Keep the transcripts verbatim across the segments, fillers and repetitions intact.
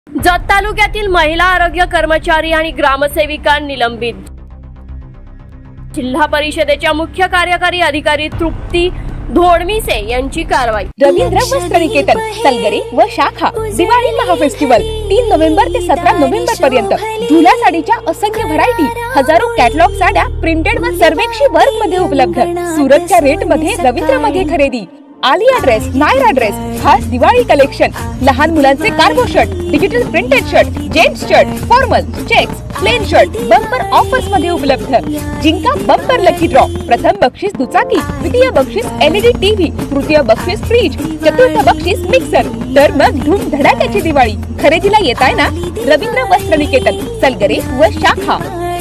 जत तालुक्यातील महिला आरोग्य कर्मचारी आणि ग्रामसेविका निलंबित। जिल्हा परिषदेच्या मुख्य कार्यकारी अधिकारी तृप्ती धोडमिसे यांची कारवाई। रवींद्र वस्त्र निकेतन सलगरे व शाखा दिवाळी महाफेस्टिवल तीन नोव्हेंबर ते सतरा नोव्हेंबर पर्यंत झुला साडीच्या असंख्य व्हरायटी, हजारो कॅटलॉग साड्या प्रिंटेड व सर्वेक्षी वर्क मध्ये उपलब्ध। सुरतच्या रेट मध्ये रवींद्र मध्ये खरेदी। आलिया ड्रेस, नायरा ड्रेस, खास दिवाळी कलेक्शन, लहान मुलांचे cargo shirt, digital printed shirt, gents shirt, formal, checks, plain shirt bumper offers मध्ये उपलब्ध। जिंका बंपर लकी ड्रॉ, प्रथम बक्षीस दुचाकी, द्वितीय बक्षीस एलईडी टीव्ही, तृतीय बक्षीस फ्रीज, चतुर्थ बक्षीस मिक्सर। तर मग धूम धडाक्याची दिवाळी खरेदीला येताय ना? रवींद्र वस्त्र निकेतन सलगरे व शाखा।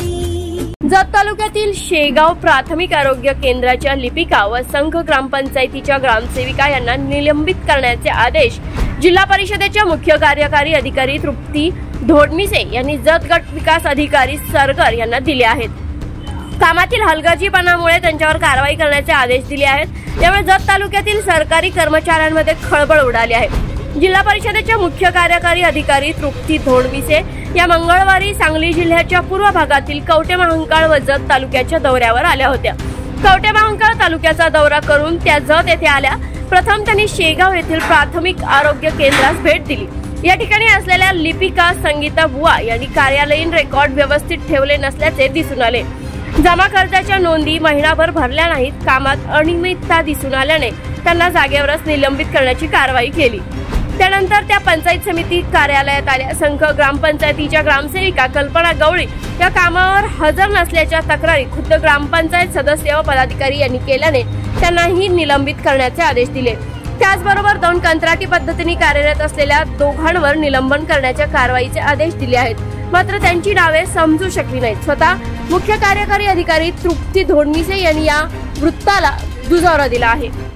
जत तालुक्यातील शेगाव प्राथमिक आरोग्य केंद्राच्या लिपिका व संघ ग्रामपंचायतीच्या ग्रामसेविका यांना निलंबित करण्याचे आदेश जिल्हा परिषदेच्या मुख्य कार्यकारी अधिकारी तृप्ती धोडमिसे यांनी जत गट विकास अधिकारी सरगर यांना दिले आहेत। कामातील हलगर्जीपणामुळे त्यांच्यावर कारवाई करण्याचे आदेश दिले आहेत। यामुळे जत तालुक्यातील सरकारी कर्मचाऱ्यांमध्ये खळबळ उडाली आहे। जिल्हा परिषदेच्या मुख्य कार्यकारी अधिकारी तृप्ती धोडमिसे या मंगळवारी सांगली जिल्ह्याच्या पूर्व भागातील कवठेमहांकाळ व जत तालुक्याच्या दौऱ्यावर आल्या होत्या। कवठेमहांकाळ तालुक्याचा दौरा करून त्या जत येथे आल्या। प्रथम त्यांनी शेगाव येथील प्राथमिक आरोग्य केंद्रास भेट दिली। या ठिकाणी असलेल्या लिपिका संगीता बुवा यांनी कार्यालयीन रेकॉर्ड व्यवस्थित ठेवले नसल्याचे दिसून आले। जमा खर्चाच्या नोंदी महिनाभर भरल्या नाहीत। कामात अनियमितता दिसून आल्याने त्यांना जागेवरच निलंबित करण्याची कारवाई केली। त्यानंतर त्या पंचायत समिती कार्यालयात आल्या। संघ ग्रामपंचायतीच्या ग्रामसेविका कल्पना गवळी या कामावर हजर नसल्याच्या तक्रारी खुद्द ग्रामपंचायत सदस्य व पदाधिकारी यांनी केल्याने त्यांनाही निलंबित करण्याचे आदेश दिले। त्याचबरोबर दोन कंत्राटी पद्धतीने कार्यरत असलेल्या दोघांवर निलंबन करण्याच्या कारवाईचे आदेश दिले आहेत। मात्र त्यांची नावे समजू शकली नाहीत। स्वतः मुख्य कार्यकारी अधिकारी तृप्ती धोडमिसे यांनी या वृत्ताला दुजोरा दिला आहे।